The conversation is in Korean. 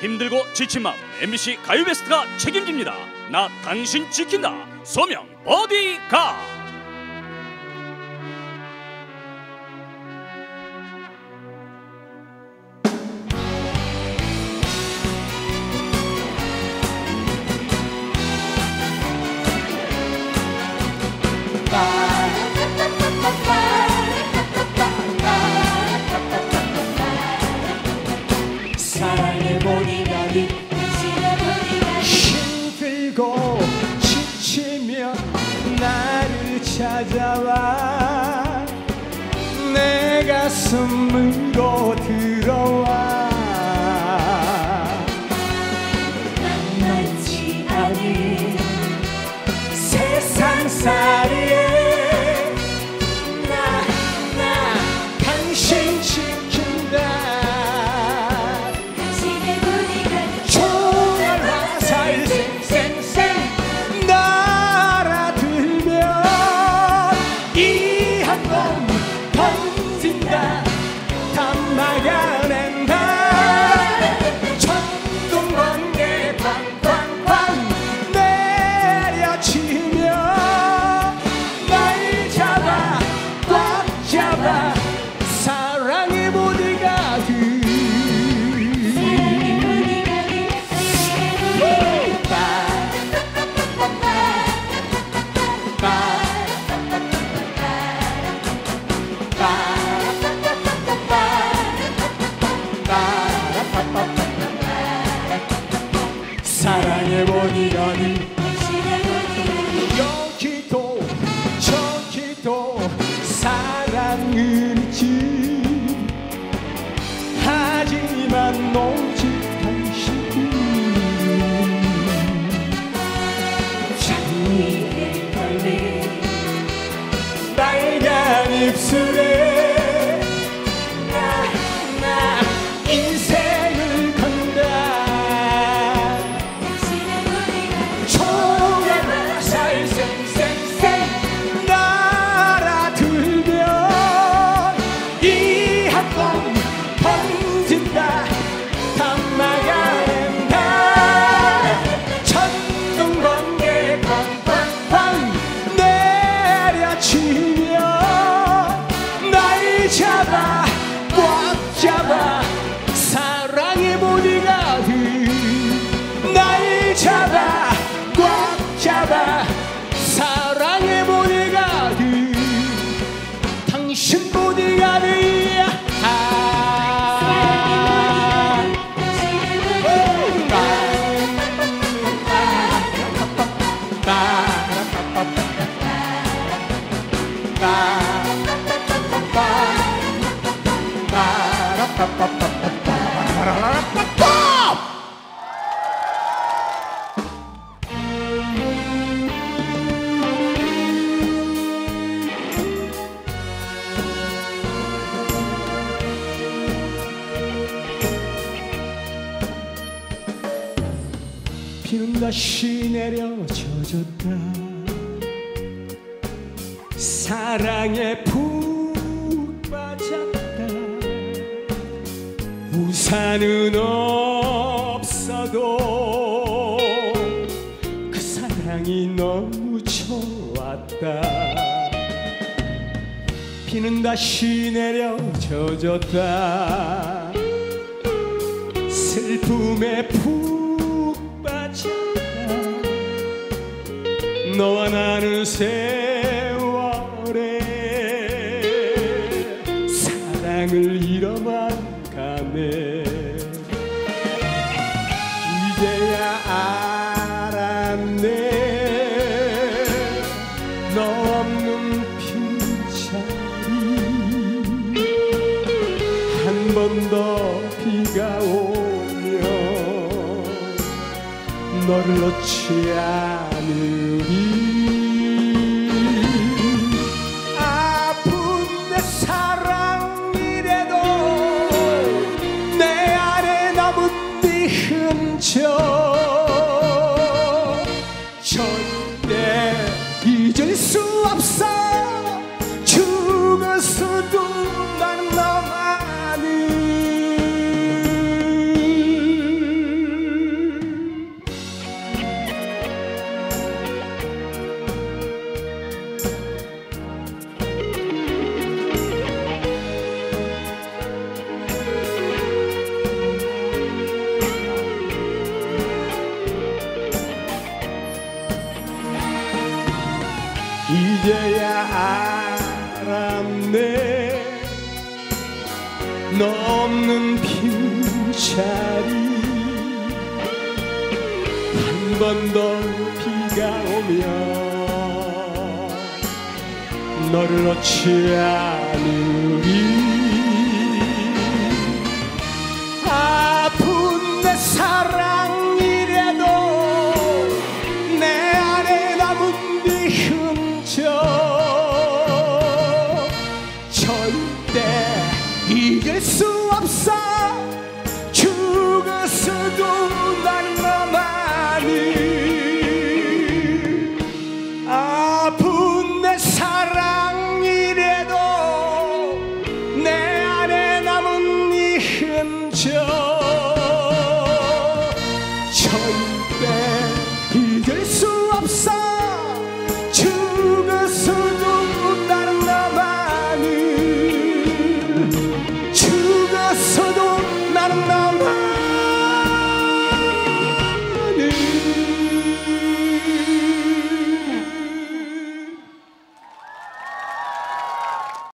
힘들고 지친 마음 MBC 가요베스트가 책임집니다. 나 당신 지킨다. 소명 보디가드. 사랑의 보디가드, 당신의 보디가드. 힘들고 지치면 나를 찾아와. 내 가슴으로 들어와. 만만치 않은 세상살이에 당신 지킨다. 당신의 보디가드. 총알과 살생생생 날아들면 이 한 번 던진다. 다 막아낸다. 천둥번개 쾅쾅쾅 내려치면 날 잡아 꽉 잡아. 사랑의 보디가드. 사랑의 보디가드, 당신의 보디가드. 사랑의 보디가드. 여기도 저기도 사랑은 있지. 하지만 오직 당신은 장미에 걸린 빨간 입술에 나 인생을 건다. 총알과 살생생생 날아들면 이 한 번 던진다. 다 막아낸다. 천둥번개 쾅쾅쾅 내려치면 날 잡아 꽉 잡아. 사랑의 보디가드. 날 잡아 꽉 잡아. 사랑의 보디가드. 당신 보디가드야. 비는 다시 내려 젖었다. 사랑에 푹 빠졌다. 우산은 없어도 그 사랑이 너무 좋았다. 비는 다시 내려 젖었다. 슬픔에 푹 빠졌다. 너와 나는 세월에 사랑을 잃어만 가네. 이제야 알았네. 너 없는 빈자리 한 번 더 비가 오면 너를 놓지 않으리. 아픈 내 사랑이래도 내 안에 남은 네 흔적 절대 잊을 수 없어. 죽었어도 난 너만을 너 없는 빈자리 한 번 더 비가 오면 너를 얻지 않으리